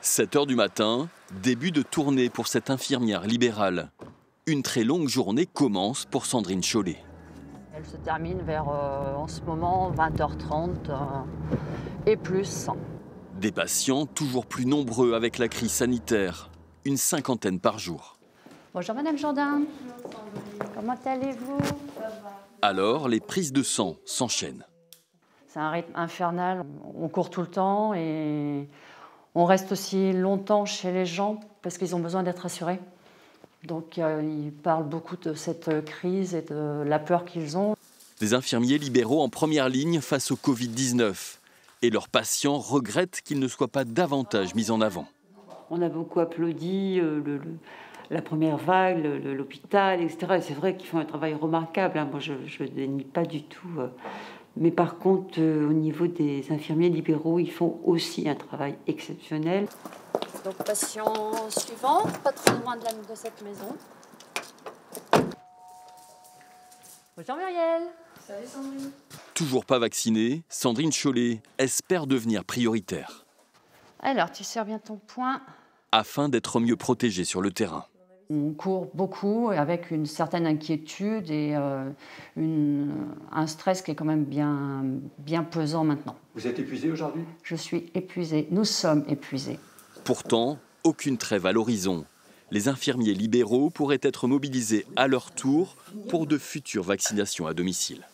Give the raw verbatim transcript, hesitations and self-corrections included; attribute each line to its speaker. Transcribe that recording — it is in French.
Speaker 1: sept heures du matin, début de tournée pour cette infirmière libérale. Une très longue journée commence pour Sandrine Chollet.
Speaker 2: Elle se termine vers, euh, en ce moment, vingt heures trente euh, et plus.
Speaker 1: Des patients toujours plus nombreux avec la crise sanitaire, une cinquantaine par jour.
Speaker 2: Bonjour Madame Jourdain. Comment allez-vous?
Speaker 1: Alors, les prises de sang s'enchaînent.
Speaker 2: C'est un rythme infernal. On court tout le temps et on reste aussi longtemps chez les gens parce qu'ils ont besoin d'être rassurés. Donc euh, ils parlent beaucoup de cette crise et de la peur qu'ils ont.
Speaker 1: Des infirmiers libéraux en première ligne face au Covid dix-neuf. Et leurs patients regrettent qu'ils ne soient pas davantage mis en avant.
Speaker 3: On a beaucoup applaudi euh, le, le, la première vague, l'hôpital, et cetera. Et c'est vrai qu'ils font un travail remarquable. Hein. Moi, je ne dénie pas du tout. Euh. Mais par contre, euh, au niveau des infirmiers libéraux, ils font aussi un travail exceptionnel.
Speaker 2: Donc, patient suivant, pas très loin de, la, de cette maison. Bonjour Muriel.
Speaker 4: Salut Sandrine.
Speaker 1: Toujours pas vaccinée, Sandrine Chollet espère devenir prioritaire.
Speaker 2: Alors, tu sers bien ton point.
Speaker 1: Afin d'être mieux protégée sur le terrain.
Speaker 2: On court beaucoup avec une certaine inquiétude et euh, une, un stress qui est quand même bien, bien pesant maintenant.
Speaker 5: Vous êtes épuisée aujourd'hui?
Speaker 2: Je suis épuisée. Nous sommes épuisés.
Speaker 1: Pourtant, aucune trêve à l'horizon. Les infirmiers libéraux pourraient être mobilisés à leur tour pour de futures vaccinations à domicile.